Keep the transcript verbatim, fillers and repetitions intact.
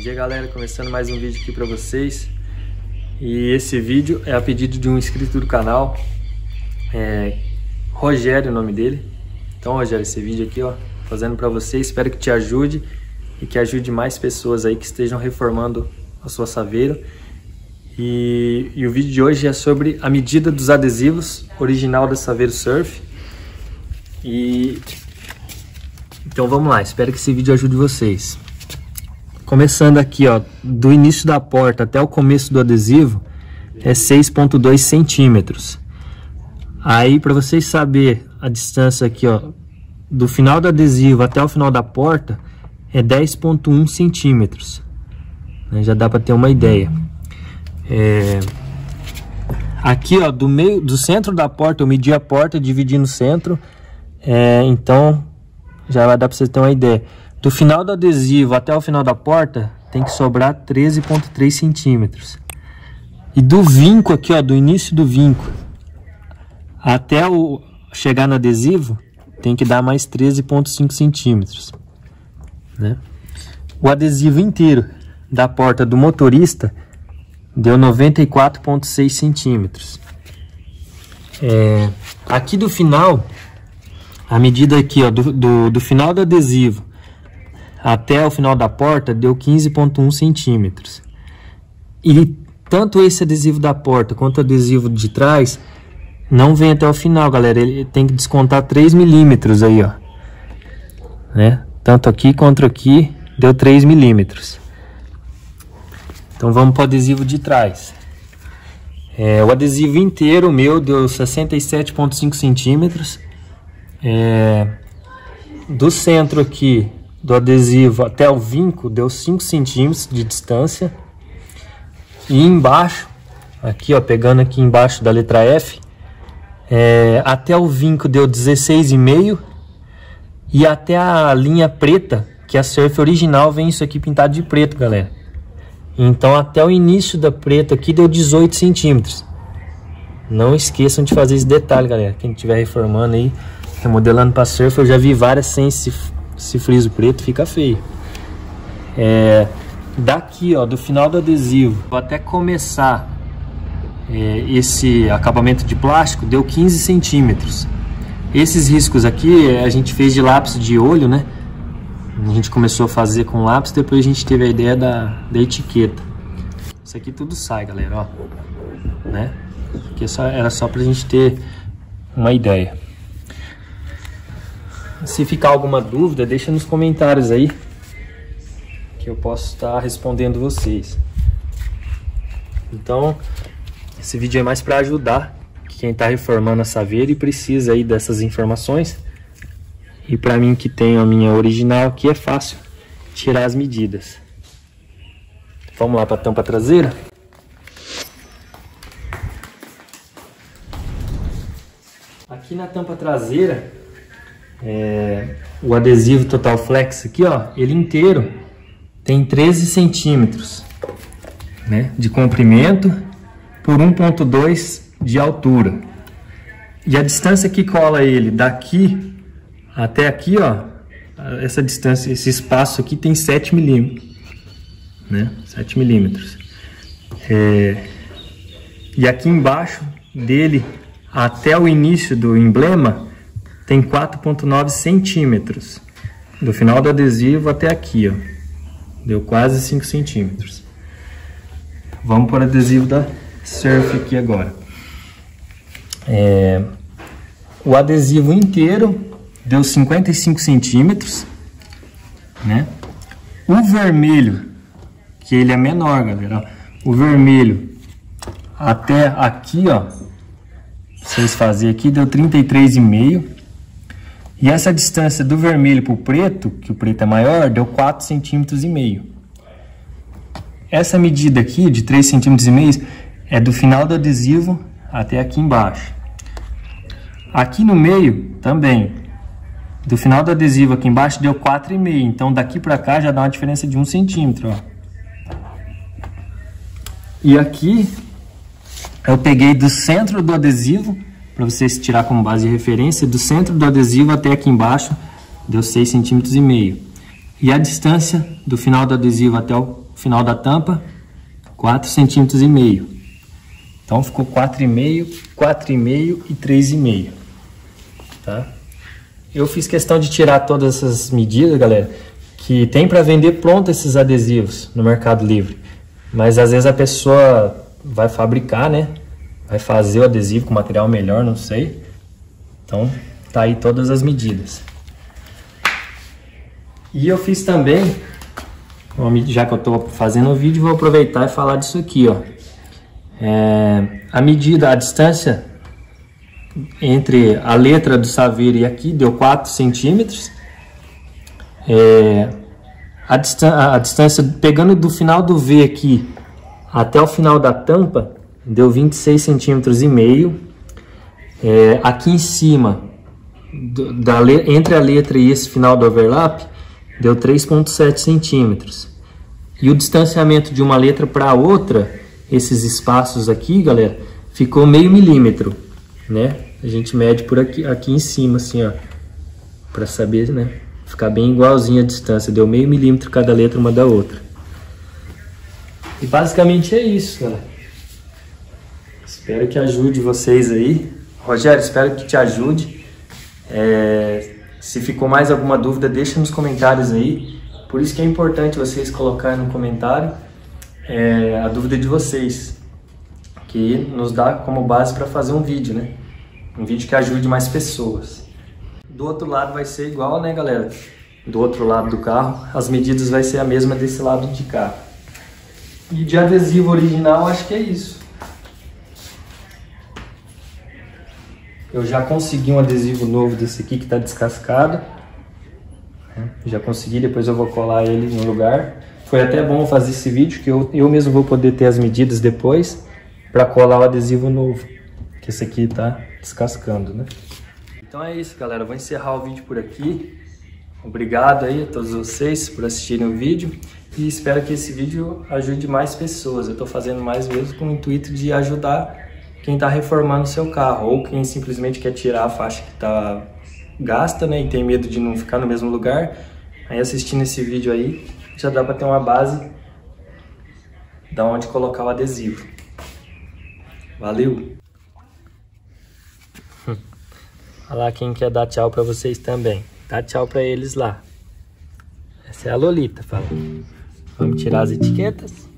dia, galera, começando mais um vídeo aqui para vocês. E esse vídeo é a pedido de um inscrito do canal, é Rogério o nome dele. Então, Rogério, esse vídeo aqui, ó, fazendo para você, espero que te ajude e que ajude mais pessoas aí que estejam reformando a sua saveiro. E, e o vídeo de hoje é sobre a medida dos adesivos original da Saveiro Surf. E então vamos lá, espero que esse vídeo ajude vocês. Começando aqui, ó, do início da porta até o começo do adesivo é seis ponto dois centímetros. Aí, para vocês saberem a distância aqui, ó, do final do adesivo até o final da porta é dez ponto um centímetros. Já dá para ter uma ideia. É... Aqui, ó, do meio, do centro da porta, eu medi a porta, dividi no centro. É, então, já vai dar para você ter uma ideia. Do final do adesivo até o final da porta, tem que sobrar treze ponto três centímetros. E do vinco aqui, ó, do início do vinco até o chegar no adesivo, tem que dar mais treze ponto cinco centímetros, né? O adesivo inteiro da porta do motorista deu noventa e quatro ponto seis centímetros. É, aqui do final, a medida aqui, ó, do, do, do final do adesivo até o final da porta deu quinze ponto um centímetros. E tanto esse adesivo da porta quanto o adesivo de trás não vem até o final, galera. Ele tem que descontar três milímetros aí, ó, né? Tanto aqui quanto aqui deu três milímetros. Então vamos para o adesivo de trás. É, o adesivo inteiro meu deu sessenta e sete ponto cinco centímetros. É, do centro aqui do adesivo até o vinco deu cinco centímetros de distância. E embaixo, aqui, ó, pegando aqui embaixo da letra F, é, até o vinco deu dezesseis vírgula cinco. E até a linha preta, que a Surf original, vem isso aqui pintado de preto, galera. Então até o início da preta aqui deu dezoito centímetros. Não esqueçam de fazer esse detalhe, galera. Quem estiver reformando aí, remodelando para Surf, eu já vi várias sem esse, esse friso preto, fica feio. É, daqui, ó, do final do adesivo até começar é, esse acabamento de plástico deu quinze centímetros. Esses riscos aqui a gente fez de lápis de olho, né? A gente começou a fazer com lápis, depois a gente teve a ideia da, da etiqueta. Isso aqui tudo sai, galera, ó, né? Aqui só, era só pra gente ter uma ideia. Se ficar alguma dúvida, deixa nos comentários aí, que eu posso estar respondendo vocês. Então, esse vídeo é mais para ajudar quem está reformando a saveiro e precisa aí dessas informações. E para mim, que tenho a minha original aqui, é fácil tirar as medidas. Vamos lá para a tampa traseira. Aqui na tampa traseira, é, o adesivo Total Flex aqui, ó, ele inteiro tem treze centímetros, né, de comprimento por um ponto dois de altura. E a distância que cola ele daqui até aqui, ó, essa distância, esse espaço aqui tem sete milímetros, né, sete milímetros. É, e aqui embaixo dele até o início do emblema tem quatro ponto nove centímetros. Do final do adesivo até aqui, ó, deu quase cinco centímetros. Vamos para o adesivo da Surf aqui agora. É, o adesivo inteiro deu cinquenta e cinco centímetros, né? O vermelho, que ele é menor, galera, ó, o vermelho até aqui, ó, vocês fazerem aqui, deu trinta e três vírgula cinco. E essa distância do vermelho para o preto, que o preto é maior, deu quatro centímetros e meio. Essa medida aqui, de três centímetros e meio, é do final do adesivo até aqui embaixo. Aqui no meio, também, do final do adesivo aqui embaixo, deu quatro vírgula cinco. Então, daqui para cá, já dá uma diferença de um centímetro, ó. E aqui, eu peguei do centro do adesivo, para vocês tirar como base de referência, do centro do adesivo até aqui embaixo, deu seis centímetros e meio. E a distância do final do adesivo até o final da tampa, quatro centímetros e meio. Então ficou quatro e meio, quatro e meio e três e meio, tá? Eu fiz questão de tirar todas essas medidas, galera, que tem para vender pronto esses adesivos no Mercado Livre. Mas às vezes a pessoa vai fabricar, né? Vai fazer o adesivo com material melhor, não sei. Então tá aí todas as medidas. E eu fiz também, já que eu tô fazendo o vídeo, vou aproveitar e falar disso aqui, ó. É, a medida, a distância entre a letra do saveiro e aqui deu quatro centímetros. É, a, distan a distância, pegando do final do V aqui até o final da tampa, deu vinte e seis centímetros e meio. É, aqui em cima, do, da, entre a letra e esse final do overlap, deu três vírgula sete centímetros. E o distanciamento de uma letra para a outra, esses espaços aqui, galera, ficou meio milímetro, né? A gente mede por aqui, aqui em cima, assim, ó, para saber, né? Ficar bem igualzinho a distância, deu meio milímetro cada letra uma da outra. E basicamente é isso, galera. Espero que ajude vocês aí. Rogério, espero que te ajude. É, se ficou mais alguma dúvida, deixa nos comentários aí. Por isso que é importante vocês colocarem no comentário é, a dúvida de vocês, que nos dá como base para fazer um vídeo, né? Um vídeo que ajude mais pessoas. Do outro lado vai ser igual, né, galera? Do outro lado do carro, as medidas vai ser a mesma desse lado de cá. E de adesivo original, acho que é isso. Eu já consegui um adesivo novo desse aqui que está descascado. Já consegui, depois eu vou colar ele no lugar. Foi até bom fazer esse vídeo, que eu, eu mesmo vou poder ter as medidas depois para colar o adesivo novo. Que esse aqui tá descascando, né? Então é isso, galera. Eu vou encerrar o vídeo por aqui. Obrigado aí a todos vocês por assistirem o vídeo. E espero que esse vídeo ajude mais pessoas. Eu tô fazendo mais mesmo com o intuito de ajudar quem está reformando o seu carro, ou quem simplesmente quer tirar a faixa que está gasta, né, e tem medo de não ficar no mesmo lugar. Aí assistindo esse vídeo aí, já dá para ter uma base da onde colocar o adesivo. Valeu! Olha lá quem quer dar tchau para vocês também. Dá tchau para eles lá. Essa é a Lolita, fala. Vamos tirar as etiquetas.